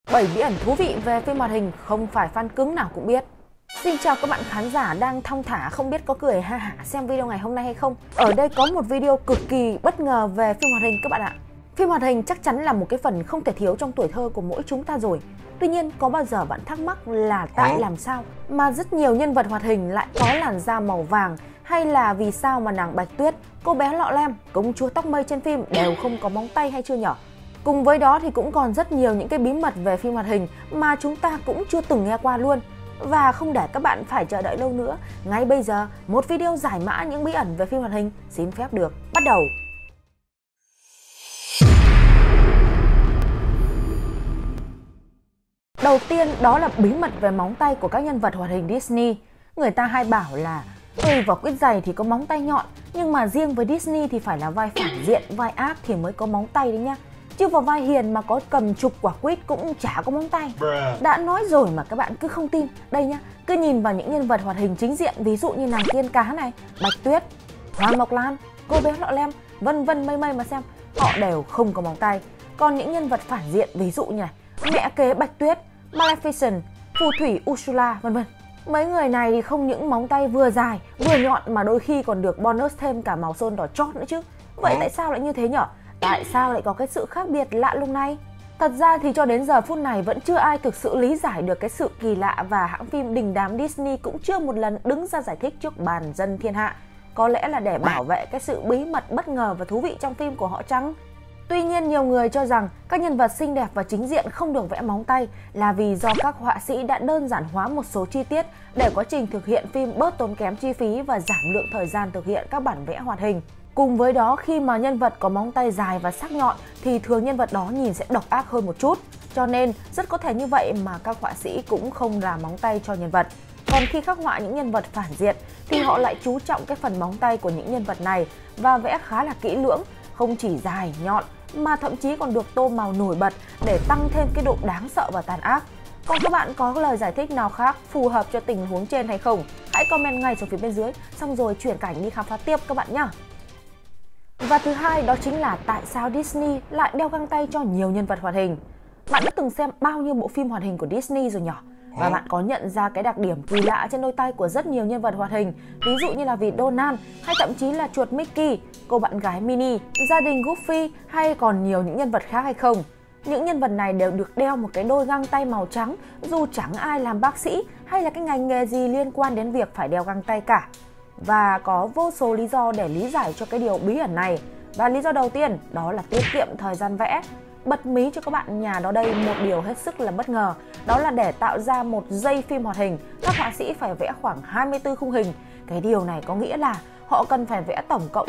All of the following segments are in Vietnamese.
7 bí ẩn thú vị về phim hoạt hình không phải fan cứng nào cũng biết. Xin chào các bạn khán giả đang thong thả không biết có cười ha hả xem video ngày hôm nay hay không. Ở đây có một video cực kỳ bất ngờ về phim hoạt hình các bạn ạ. Phim hoạt hình chắc chắn là một cái phần không thể thiếu trong tuổi thơ của mỗi chúng ta rồi. Tuy nhiên có bao giờ bạn thắc mắc là tại làm sao mà rất nhiều nhân vật hoạt hình lại có làn da màu vàng, hay là vì sao mà nàng Bạch Tuyết, cô bé Lọ Lem, công chúa tóc mây trên phim đều không có móng tay hay chưa nhỉ? Cùng với đó thì cũng còn rất nhiều những cái bí mật về phim hoạt hình mà chúng ta cũng chưa từng nghe qua luôn. Và không để các bạn phải chờ đợi lâu nữa, ngay bây giờ một video giải mã những bí ẩn về phim hoạt hình xin phép được bắt đầu. Đầu tiên đó là bí mật về móng tay của các nhân vật hoạt hình Disney. Người ta hay bảo là vỏ quýt dày thì có móng tay nhọn, nhưng mà riêng với Disney thì phải là vai phản diện, vai ác thì mới có móng tay đấy nhá. Chứ vào vai hiền mà có cầm chục quả quýt cũng chả có móng tay. Đã nói rồi mà các bạn cứ không tin. Đây nhá, cứ nhìn vào những nhân vật hoạt hình chính diện, ví dụ như nàng Tiên Cá này, Bạch Tuyết, Hoa Mộc Lan, cô bé Lọ Lem, vân vân mây mây mà xem, họ đều không có móng tay. Còn những nhân vật phản diện ví dụ như này, mẹ kế Bạch Tuyết, Maleficent, phù thủy Ursula vân vân, mấy người này thì không những móng tay vừa dài vừa nhọn mà đôi khi còn được bonus thêm cả màu sơn đỏ chót nữa chứ. Vậy tại sao lại như thế nhở? Tại sao lại có cái sự khác biệt lạ lùng này? Thật ra thì cho đến giờ phút này vẫn chưa ai thực sự lý giải được cái sự kỳ lạ, và hãng phim đình đám Disney cũng chưa một lần đứng ra giải thích trước bàn dân thiên hạ. Có lẽ là để bảo vệ cái sự bí mật, bất ngờ và thú vị trong phim của họ chăng? Tuy nhiên nhiều người cho rằng các nhân vật xinh đẹp và chính diện không được vẽ móng tay là vì do các họa sĩ đã đơn giản hóa một số chi tiết để quá trình thực hiện phim bớt tốn kém chi phí và giảm lượng thời gian thực hiện các bản vẽ hoạt hình. Cùng với đó, khi mà nhân vật có móng tay dài và sắc nhọn thì thường nhân vật đó nhìn sẽ độc ác hơn một chút. Cho nên rất có thể như vậy mà các họa sĩ cũng không làm móng tay cho nhân vật. Còn khi khắc họa những nhân vật phản diện thì họ lại chú trọng cái phần móng tay của những nhân vật này và vẽ khá là kỹ lưỡng, không chỉ dài, nhọn mà thậm chí còn được tô màu nổi bật để tăng thêm cái độ đáng sợ và tàn ác. Còn các bạn có lời giải thích nào khác phù hợp cho tình huống trên hay không? Hãy comment ngay xuống phía bên dưới, xong rồi chuyển cảnh đi khám phá tiếp các bạn nhé. Và thứ hai đó chính là tại sao Disney lại đeo găng tay cho nhiều nhân vật hoạt hình. Bạn đã từng xem bao nhiêu bộ phim hoạt hình của Disney rồi nhỉ? Và bạn có nhận ra cái đặc điểm kỳ lạ trên đôi tay của rất nhiều nhân vật hoạt hình, ví dụ như là vị Donald hay thậm chí là chuột Mickey, cô bạn gái Minnie, gia đình Goofy hay còn nhiều những nhân vật khác hay không? Những nhân vật này đều được đeo một cái đôi găng tay màu trắng, dù chẳng ai làm bác sĩ hay là cái ngành nghề gì liên quan đến việc phải đeo găng tay cả. Và có vô số lý do để lý giải cho cái điều bí ẩn này. Và lý do đầu tiên đó là tiết kiệm thời gian vẽ. Bật mí cho các bạn nhà đó đây một điều hết sức là bất ngờ. Đó là để tạo ra một giây phim hoạt hình, các họa sĩ phải vẽ khoảng 24 khung hình. Cái điều này có nghĩa là họ cần phải vẽ tổng cộng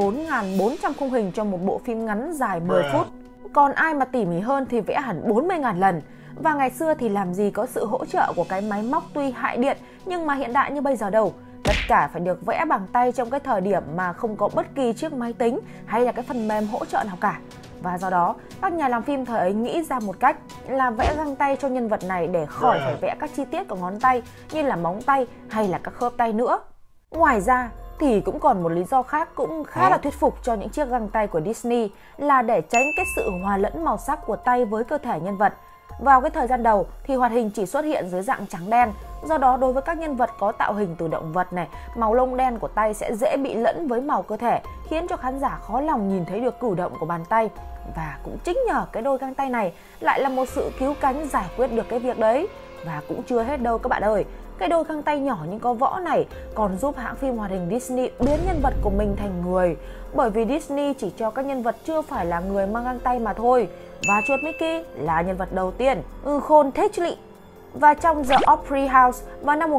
14.400 khung hình cho một bộ phim ngắn dài 10 phút. Còn ai mà tỉ mỉ hơn thì vẽ hẳn 40.000 lần. Và ngày xưa thì làm gì có sự hỗ trợ của cái máy móc tuy hại điện nhưng mà hiện đại như bây giờ đâu. Tất cả phải được vẽ bằng tay trong cái thời điểm mà không có bất kỳ chiếc máy tính hay là cái phần mềm hỗ trợ nào cả. Và do đó, các nhà làm phim thời ấy nghĩ ra một cách là vẽ găng tay cho nhân vật này để khỏi phải vẽ các chi tiết của ngón tay như là móng tay hay là các khớp tay nữa. Ngoài ra thì cũng còn một lý do khác cũng khá là thuyết phục cho những chiếc găng tay của Disney là để tránh cái sự hòa lẫn màu sắc của tay với cơ thể nhân vật. Vào cái thời gian đầu thì hoạt hình chỉ xuất hiện dưới dạng trắng đen, do đó đối với các nhân vật có tạo hình từ động vật này, màu lông đen của tay sẽ dễ bị lẫn với màu cơ thể, khiến cho khán giả khó lòng nhìn thấy được cử động của bàn tay. Và cũng chính nhờ cái đôi găng tay này lại là một sự cứu cánh giải quyết được cái việc đấy. Và cũng chưa hết đâu các bạn ơi, cái đôi găng tay nhỏ nhưng có võ này còn giúp hãng phim hoạt hình Disney biến nhân vật của mình thành người. Bởi vì Disney chỉ cho các nhân vật chưa phải là người mang găng tay mà thôi. Và chuột Mickey là nhân vật đầu tiên, khôn thế chứ lị. Và trong The Opry House vào năm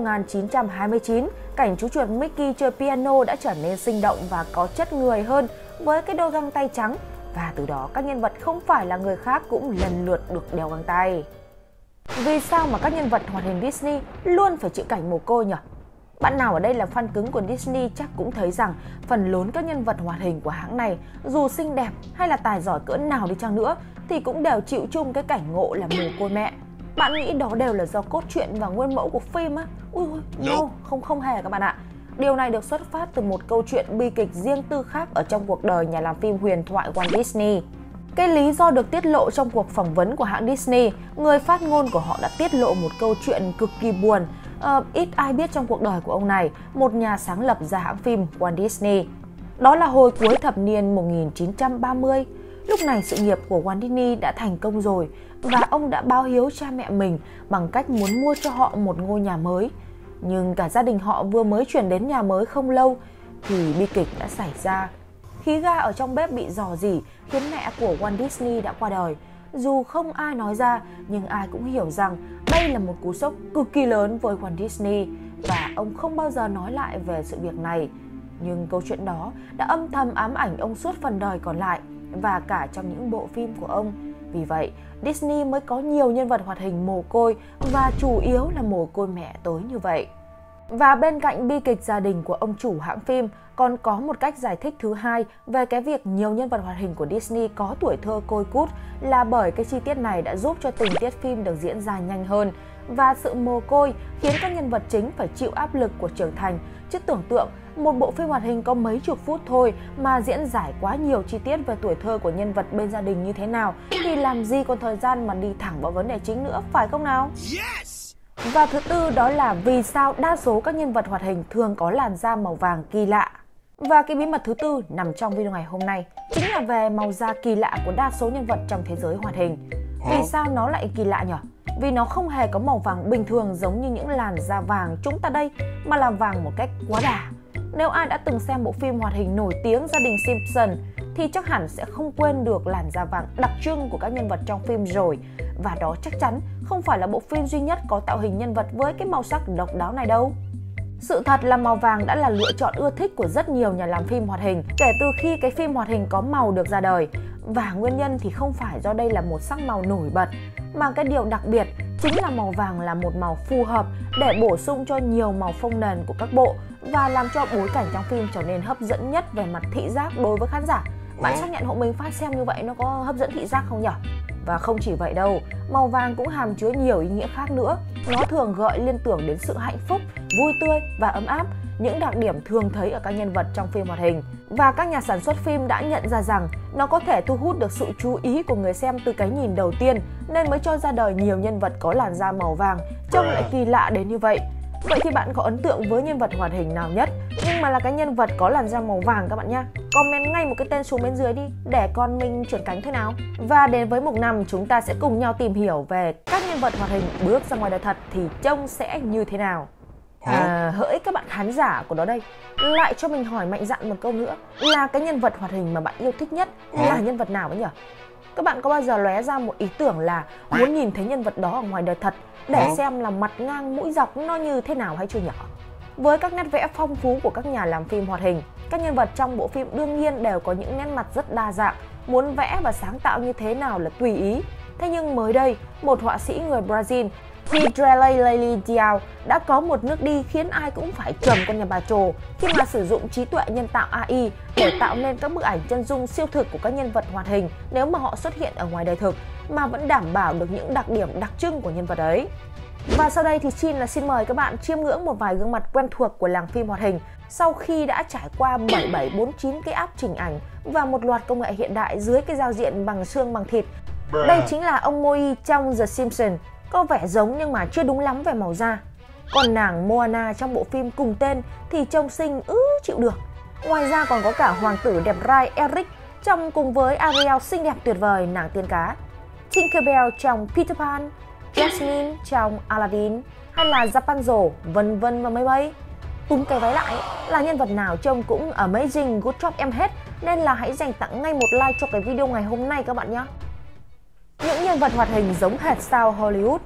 1929, cảnh chú chuột Mickey chơi piano đã trở nên sinh động và có chất người hơn với cái đôi găng tay trắng. Và từ đó các nhân vật không phải là người khác cũng lần lượt được đeo găng tay. Vì sao mà các nhân vật hoạt hình Disney luôn phải chịu cảnh mồ côi nhỉ? Bạn nào ở đây là fan cứng của Disney chắc cũng thấy rằng phần lớn các nhân vật hoạt hình của hãng này, dù xinh đẹp hay là tài giỏi cỡ nào đi chăng nữa, thì cũng đều chịu chung cái cảnh ngộ là mồ côi mẹ. Bạn nghĩ đó đều là do cốt truyện và nguyên mẫu của phim á? Ui, no, không hề các bạn ạ. Điều này được xuất phát từ một câu chuyện bi kịch riêng tư khác ở trong cuộc đời nhà làm phim huyền thoại Walt Disney. Cái lý do được tiết lộ trong cuộc phỏng vấn của hãng Disney, người phát ngôn của họ đã tiết lộ một câu chuyện cực kỳ buồn. Ít ai biết trong cuộc đời của ông này, một nhà sáng lập ra hãng phim Walt Disney. Đó là hồi cuối thập niên 1930. Lúc này sự nghiệp của Walt Disney đã thành công rồi và ông đã báo hiếu cha mẹ mình bằng cách muốn mua cho họ một ngôi nhà mới. Nhưng cả gia đình họ vừa mới chuyển đến nhà mới không lâu thì bi kịch đã xảy ra. Khí ga ở trong bếp bị rò rỉ khiến mẹ của Walt Disney đã qua đời. Dù không ai nói ra nhưng ai cũng hiểu rằng đây là một cú sốc cực kỳ lớn với Walt Disney và ông không bao giờ nói lại về sự việc này. Nhưng câu chuyện đó đã âm thầm ám ảnh ông suốt phần đời còn lại và cả trong những bộ phim của ông. Vì vậy, Disney mới có nhiều nhân vật hoạt hình mồ côi và chủ yếu là mồ côi mẹ tối như vậy. Và bên cạnh bi kịch gia đình của ông chủ hãng phim, còn có một cách giải thích thứ hai về cái việc nhiều nhân vật hoạt hình của Disney có tuổi thơ côi cút là bởi cái chi tiết này đã giúp cho tình tiết phim được diễn ra nhanh hơn. Và sự mồ côi khiến các nhân vật chính phải chịu áp lực của trưởng thành. Chứ tưởng tượng, một bộ phim hoạt hình có mấy chục phút thôi mà diễn giải quá nhiều chi tiết về tuổi thơ của nhân vật bên gia đình như thế nào thì làm gì còn thời gian mà đi thẳng vào vấn đề chính nữa, phải không nào? Yes! Và thứ tư đó là vì sao đa số các nhân vật hoạt hình thường có làn da màu vàng kỳ lạ. Và cái bí mật thứ tư nằm trong video ngày hôm nay chính là về màu da kỳ lạ của đa số nhân vật trong thế giới hoạt hình. Vì sao nó lại kỳ lạ nhỉ? Vì nó không hề có màu vàng bình thường giống như những làn da vàng chúng ta đây, mà là vàng một cách quá đà. Nếu ai đã từng xem bộ phim hoạt hình nổi tiếng Gia đình Simpson thì chắc hẳn sẽ không quên được làn da vàng đặc trưng của các nhân vật trong phim rồi. Và đó chắc chắn không phải là bộ phim duy nhất có tạo hình nhân vật với cái màu sắc độc đáo này đâu. Sự thật là màu vàng đã là lựa chọn ưa thích của rất nhiều nhà làm phim hoạt hình kể từ khi cái phim hoạt hình có màu được ra đời. Và nguyên nhân thì không phải do đây là một sắc màu nổi bật, mà cái điều đặc biệt chính là màu vàng là một màu phù hợp để bổ sung cho nhiều màu phông nền của các bộ và làm cho bối cảnh trong phim trở nên hấp dẫn nhất về mặt thị giác đối với khán giả. Bạn xác nhận hộ mình phát xem như vậy nó có hấp dẫn thị giác không nhỉ? Và không chỉ vậy đâu, màu vàng cũng hàm chứa nhiều ý nghĩa khác nữa. Nó thường gợi liên tưởng đến sự hạnh phúc, vui tươi và ấm áp, những đặc điểm thường thấy ở các nhân vật trong phim hoạt hình. Và các nhà sản xuất phim đã nhận ra rằng nó có thể thu hút được sự chú ý của người xem từ cái nhìn đầu tiên, nên mới cho ra đời nhiều nhân vật có làn da màu vàng, trông lại kỳ lạ đến như vậy. Vậy thì bạn có ấn tượng với nhân vật hoạt hình nào nhất, nhưng mà là cái nhân vật có làn da màu vàng các bạn nhé? Comment ngay một cái tên xuống bên dưới đi để con mình chuyển cánh thôi nào. Và đến với mục 5, chúng ta sẽ cùng nhau tìm hiểu về các nhân vật hoạt hình bước ra ngoài đời thật thì trông sẽ như thế nào. Hỡi các bạn khán giả của đó đây, lại cho mình hỏi mạnh dạn một câu nữa là cái nhân vật hoạt hình mà bạn yêu thích nhất là nhân vật nào ấy nhỉ? Các bạn có bao giờ lóe ra một ý tưởng là muốn nhìn thấy nhân vật đó ở ngoài đời thật để xem là mặt ngang mũi dọc nó như thế nào hay chưa nhỉ? Với các nét vẽ phong phú của các nhà làm phim hoạt hình, các nhân vật trong bộ phim đương nhiên đều có những nét mặt rất đa dạng, muốn vẽ và sáng tạo như thế nào là tùy ý. Thế nhưng mới đây, một họa sĩ người Brazil, Hidreley Diao đã có một nước đi khiến ai cũng phải trầm con nhà bà trồ khi mà sử dụng trí tuệ nhân tạo AI để tạo nên các bức ảnh chân dung siêu thực của các nhân vật hoạt hình nếu mà họ xuất hiện ở ngoài đời thực mà vẫn đảm bảo được những đặc điểm đặc trưng của nhân vật ấy. Và sau đây thì xin mời các bạn chiêm ngưỡng một vài gương mặt quen thuộc của làng phim hoạt hình sau khi đã trải qua 7749 cái app chỉnh ảnh và một loạt công nghệ hiện đại dưới cái giao diện bằng xương bằng thịt. Đây chính là ông Moe trong The Simpsons, có vẻ giống nhưng mà chưa đúng lắm về màu da. Còn nàng Moana trong bộ phim cùng tên thì trông xinh chịu được. Ngoài ra còn có cả hoàng tử đẹp trai Eric trong cùng với Ariel xinh đẹp tuyệt vời nàng tiên cá, Tinkerbell trong Peter Pan, Jasmine trong Aladdin hay là Rapunzel, vân vân và mây. Túm cái váy lại là nhân vật nào trông cũng amazing, good job em hết, nên là hãy dành tặng ngay một like cho cái video ngày hôm nay các bạn nhé. Những nhân vật hoạt hình giống hệt sao Hollywood.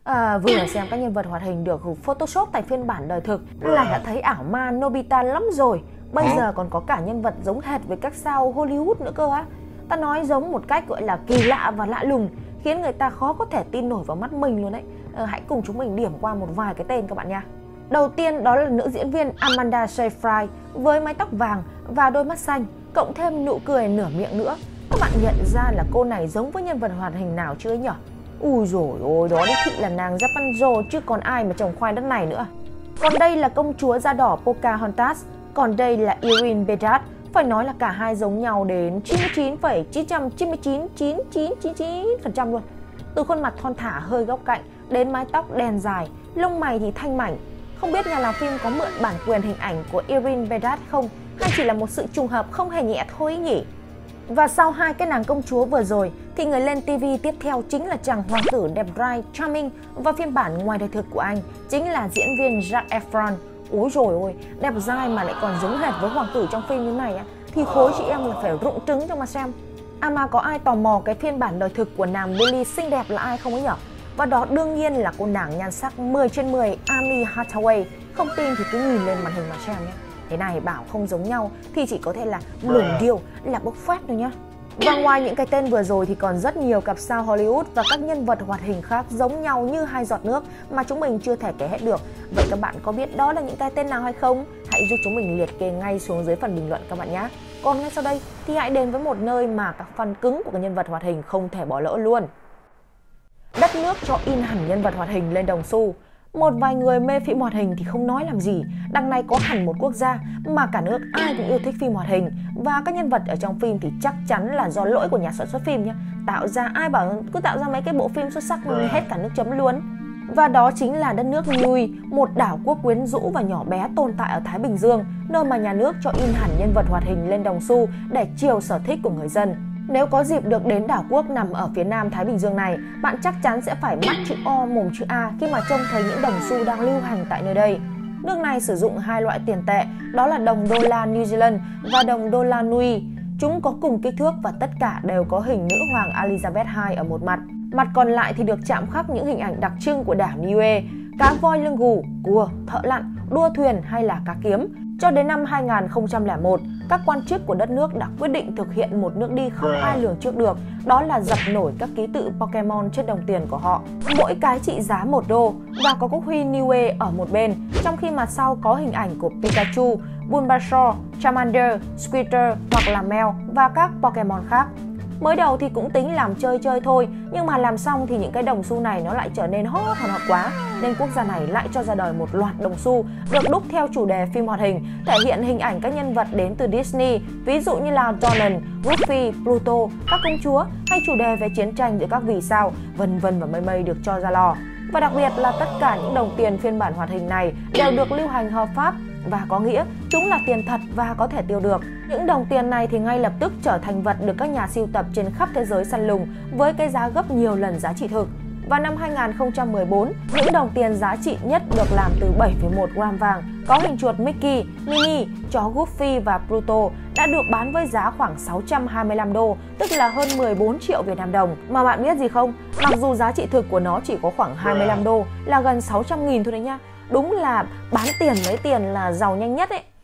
Vừa xem các nhân vật hoạt hình được Photoshop thành phiên bản đời thực là đã thấy ảo ma Nobita lắm rồi. Bây giờ còn có cả nhân vật giống hệt với các sao Hollywood nữa cơ á. Ta nói giống một cách gọi là kỳ lạ và lạ lùng, khiến người ta khó có thể tin nổi vào mắt mình luôn đấy. Hãy cùng chúng mình điểm qua một vài cái tên các bạn nha. Đầu tiên đó là nữ diễn viên Amanda Seyfried với mái tóc vàng và đôi mắt xanh, cộng thêm nụ cười nửa miệng nữa. Các bạn nhận ra là cô này giống với nhân vật hoạt hình nào chưa nhỉ? Ui dồi ôi, đó đích thị là nàng Rapunzel chứ còn ai mà trồng khoai đất này nữa. Còn đây là công chúa da đỏ Pocahontas, còn đây là Erin Bedard Phải nói là cả hai giống nhau đến 99,9999999% luôn. Từ khuôn mặt thon thả hơi góc cạnh đến mái tóc đen dài, lông mày thì thanh mảnh. Không biết nhà làm phim có mượn bản quyền hình ảnh của Irene Bedard không, hay chỉ là một sự trùng hợp không hề nhẹ thôi nhỉ? Và sau hai cái nàng công chúa vừa rồi thì người lên TV tiếp theo chính là chàng hoàng tử đẹp trai charming, và phiên bản ngoài đời thực của anh chính là diễn viên Zac Efron. Ôi dồi ôi, đẹp dai mà lại còn giống hệt với hoàng tử trong phim như này á, thì khối chị em là phải rụng trứng cho mà xem. À mà có ai tò mò cái phiên bản đời thực của nàng Billie xinh đẹp là ai không ấy nhở? Và đó đương nhiên là cô nàng nhan sắc 10/10 Anne Hathaway. Không tin thì cứ nhìn lên màn hình mà xem nhé. Thế này bảo không giống nhau thì chỉ có thể là lủng điêu, là bốc phét thôi nhá. Và ngoài những cái tên vừa rồi thì còn rất nhiều cặp sao Hollywood và các nhân vật hoạt hình khác giống nhau như hai giọt nước mà chúng mình chưa thể kể hết được. Vậy các bạn có biết đó là những cái tên nào hay không? Hãy giúp chúng mình liệt kê ngay xuống dưới phần bình luận các bạn nhé. Còn ngay sau đây thì hãy đến với một nơi mà các fan cứng của các nhân vật hoạt hình không thể bỏ lỡ luôn. Đất nước cho in hẳn nhân vật hoạt hình lên đồng xu. Một vài người mê phim hoạt hình thì không nói làm gì, đằng này có hẳn một quốc gia mà cả nước ai cũng yêu thích phim hoạt hình, và các nhân vật ở trong phim thì chắc chắn là do lỗi của nhà sản xuất phim nhé. Tạo ra, ai bảo cứ tạo ra mấy cái bộ phim xuất sắc hết cả nước chấm luôn. Và đó chính là đất nước Niue, một đảo quốc quyến rũ và nhỏ bé tồn tại ở Thái Bình Dương, nơi mà nhà nước cho in hẳn nhân vật hoạt hình lên đồng xu để chiều sở thích của người dân. Nếu có dịp được đến đảo quốc nằm ở phía nam Thái Bình Dương này, bạn chắc chắn sẽ phải mắt chữ O mồm chữ A khi mà trông thấy những đồng xu đang lưu hành tại nơi đây. Nước này sử dụng hai loại tiền tệ, đó là đồng đô la New Zealand và đồng đô la Niue. Chúng có cùng kích thước và tất cả đều có hình nữ hoàng Elizabeth II ở một mặt. Mặt còn lại thì được chạm khắc những hình ảnh đặc trưng của đảo Niue: cá voi lưng gù, cua, thợ lặn, đua thuyền hay là cá kiếm. Cho đến năm 2001, các quan chức của đất nước đã quyết định thực hiện một nước đi không ai lường trước được, đó là dập nổi các ký tự Pokemon trên đồng tiền của họ. Mỗi cái trị giá $1 và có quốc huy Niue ở một bên, trong khi mặt sau có hình ảnh của Pikachu, Bulbasaur, Charmander, Squirtle hoặc là Mel và các Pokemon khác. Mới đầu thì cũng tính làm chơi chơi thôi, nhưng mà làm xong thì những cái đồng xu này nó lại trở nên hot quá, nên quốc gia này lại cho ra đời một loạt đồng xu được đúc theo chủ đề phim hoạt hình, thể hiện hình ảnh các nhân vật đến từ Disney, ví dụ như là Donald, Goofy, Pluto, các công chúa, hay chủ đề về chiến tranh giữa các vì sao, vân vân và mây mây được cho ra lò. Và đặc biệt là tất cả những đồng tiền phiên bản hoạt hình này đều được lưu hành hợp pháp, và có nghĩa chúng là tiền thật và có thể tiêu được. Những đồng tiền này thì ngay lập tức trở thành vật được các nhà sưu tập trên khắp thế giới săn lùng với cái giá gấp nhiều lần giá trị thực. Và năm 2014, những đồng tiền giá trị nhất được làm từ 7,1 gram vàng, có hình chuột Mickey, Minnie, chó Goofy và Pluto đã được bán với giá khoảng $625, tức là hơn 14 triệu Việt Nam đồng. Mà bạn biết gì không? Mặc dù giá trị thực của nó chỉ có khoảng $25, là gần 600.000 thôi đấy nha. Đúng là bán tiền lấy tiền là giàu nhanh nhất ấy.